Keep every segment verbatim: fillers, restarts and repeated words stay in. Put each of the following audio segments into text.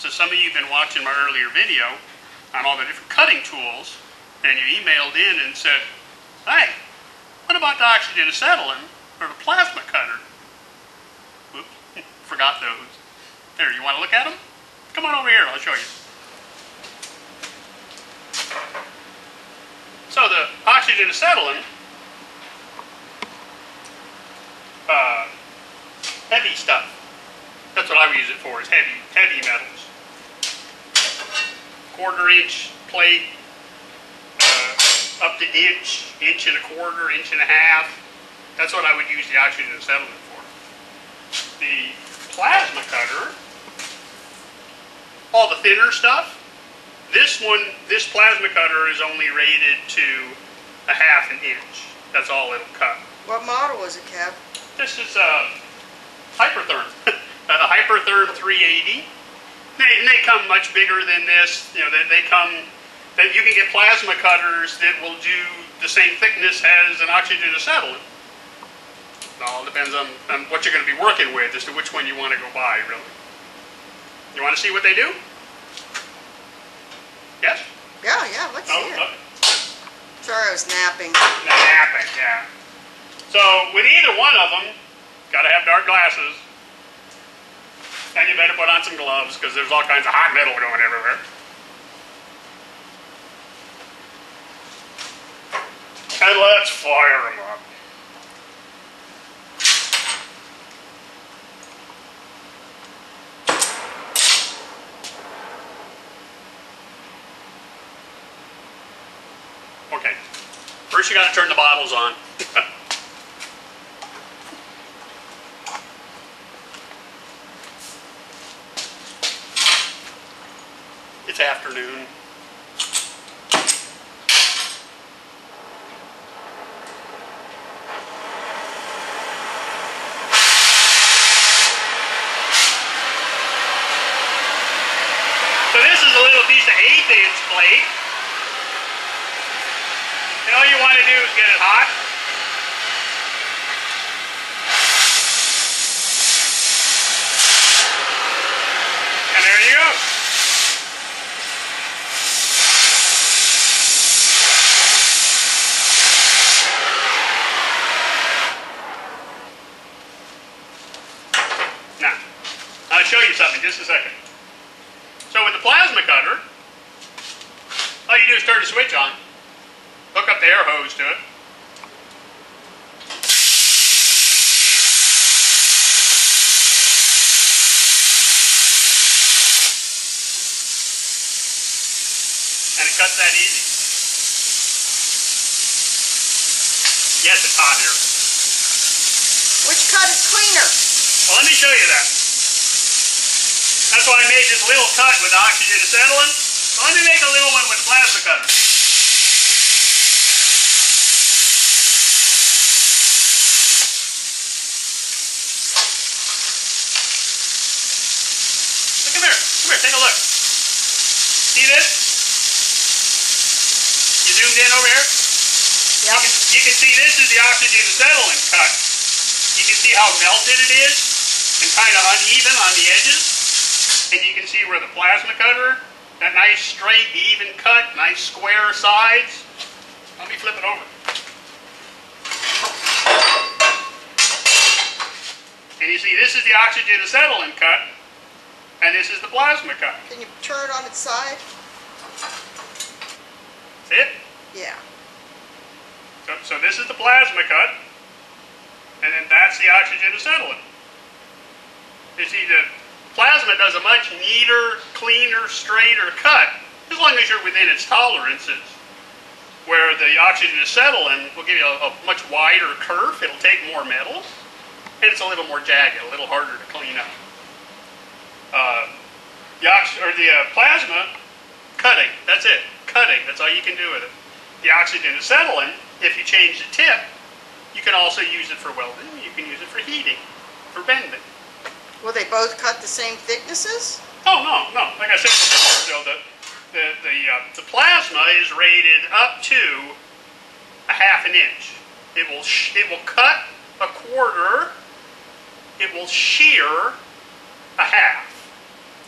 So some of you have been watching my earlier video on all the different cutting tools, and you emailed in and said, hey, what about the oxygen-acetylene or the plasma cutter? Whoops, forgot those. There, you want to look at them? Come on over here, I'll show you. So the oxygen-acetylene, uh, heavy stuff. That's what I would use it for, is heavy, heavy metals. Quarter inch plate, uh, up to inch, inch and a quarter, inch and a half. That's what I would use the oxygen-acetylene for. The plasma cutter, all the thinner stuff, this one, this plasma cutter is only rated to a half an inch. That's all it'll cut. What model is it, Kev? This is a Hypertherm, a Hypertherm three eighty. They, they come much bigger than this. You know, they, they come, that you can get plasma cutters that will do the same thickness as an oxygen-acetylene. It all depends on, on what you're going to be working with as to which one you want to go buy, really. You want to see what they do? Yes? Yeah, yeah, let's Oh, see it. okay. Sorry, I was napping. Napping, yeah. So, with either one of them, got to have dark glasses. And you better put on some gloves, because there's all kinds of hot metal going everywhere. And let's fire them up. Okay, first you got to turn the bottles on. It's afternoon. So this is a little piece of eighth inch plate. And all you want to do is get it hot. And there you go. Now, I'll show you something in just a second. So with the plasma cutter, all you do is turn the switch on. Hook up the air hose to it. And it cuts that easy. Yes, it's hot here. Which cut is cleaner? Well, let me show you that. That's why I made this little cut with oxygen-acetylene. So let me make a little one with plasma cutter. Come here, come here, take a look. See this? You zoomed in over here? Yep. You can, you can see this is the oxygen-acetylene cut. You can see how melted it is and kind of uneven on the edges. And you can see where the plasma cutter, that nice straight, even cut, nice square sides. Let me flip it over. And you see this is the oxygen-acetylene cut. And this is the plasma cut. Can you turn it on its side? See it? Yeah. So, so this is the plasma cut. And then that's the oxygen-acetylene. You see, the plasma does a much neater, cleaner, straighter cut, as long as you're within its tolerances. Where the oxygen-acetylene will give you a, a much wider kerf. It'll take more metal. And it's a little more jagged, a little harder to clean up. Uh, the ox or the uh, plasma, cutting. That's it. Cutting. That's all you can do with it. The oxygen-acetylene, if you change the tip, you can also use it for welding. You can use it for heating, for bending. Will they both cut the same thicknesses? Oh no, no. Like I said before, so the the the, uh, the plasma is rated up to a half an inch. It will sh it will cut a quarter. It will shear a half.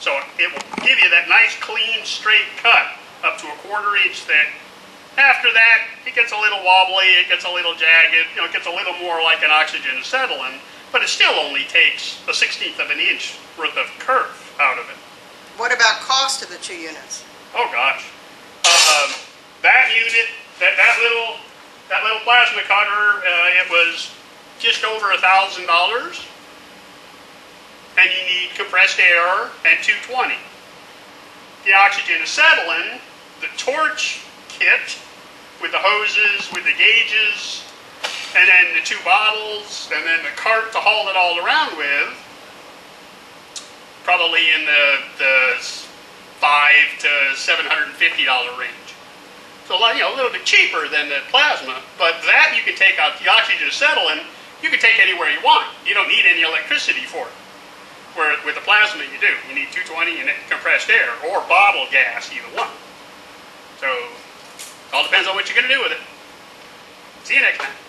So it will give you that nice, clean, straight cut up to a quarter inch thick. After that, it gets a little wobbly, it gets a little jagged, you know, it gets a little more like an oxygen-acetylene, but it still only takes a sixteenth of an inch worth of kerf out of it. What about cost of the two units? Oh gosh, um, that unit, that that little that little plasma cutter, uh, it was just over a thousand dollars, and you need compressed air and two twenty. The oxygen-acetylene, the torch kit with the hoses, with the gauges, and then the two bottles, and then the cart to haul it all around with, probably in the, the five to seven hundred fifty dollar range. So, you know, a little bit cheaper than the plasma, but that you can take out the oxygen-acetylene, you can take anywhere you want. You don't need any electricity for it. Where with the plasma you do. You need two twenty and compressed air, or bottle gas, either one. So, all depends on what you're going to do with it. See you next time.